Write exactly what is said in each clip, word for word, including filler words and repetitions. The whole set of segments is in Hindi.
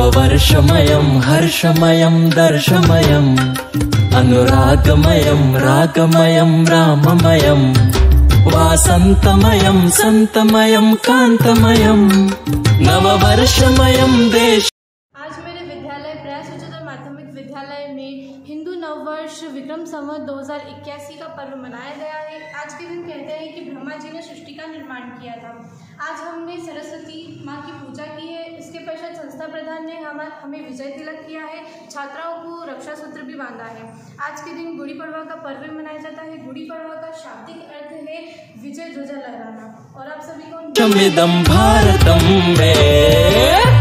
वर्षमयं हर्षमयं दर्शमयं अनुरागमयं रागमयं राममयं वासन्तमयं सन्तमयं कान्तमयं नववर्षमयं देश। आज मेरे विद्यालय प्रयास उच्चतर माध्यमिक विद्यालय में हिंदू नववर्ष विक्रम संवत दो हज़ार इक्यासी का पर्व मनाया गया है। आज के दिन कहते हैं कि ब्रह्मा जी ने सृष्टि का निर्माण किया था। आज हमने सरस्वती माँ की पूजा की है। इसके पश्चात संस्था प्रधान ने हम हमें विजय तिलक किया है। छात्राओं को रक्षा सूत्र भी बांधा है। आज के दिन गुड़ी पड़वा का पर्व मनाया जाता है। गुड़ी पड़वा का शाब्दिक अर्थ है विजय ध्वजा लहराना। और आप सभी को भारतम में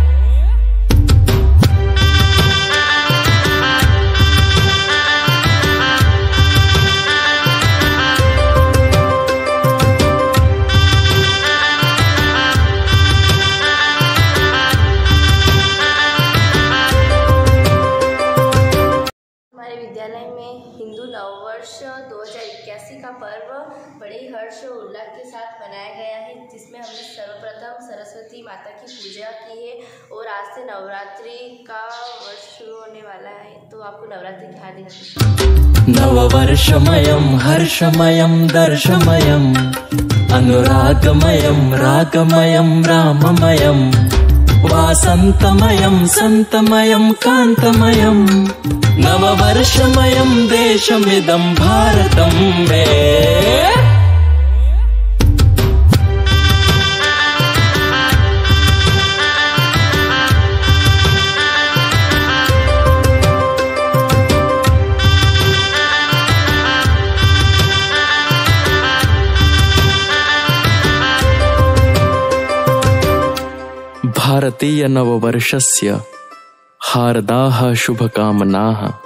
विद्यालय में हिंदू नववर्ष दो हज़ार इक्यासी का पर्व बड़े हर्ष और उल्लास के साथ मनाया गया है, जिसमें हमने सर्वप्रथम सरस्वती माता की पूजा की है। और आज से नवरात्रि का वर्ष शुरू होने वाला है, तो आपको नवरात्रि की हार्दिक नववर्षमयं हर्षमयं दर्शमयं अनुरागमयं रागमयं राममयं वासन्तमयं सन्तमयं कान्तमयं नववर्षमयं देशमिदं भारतं मे। भारतीय नववर्षस्य हार्दाः शुभकामनाः।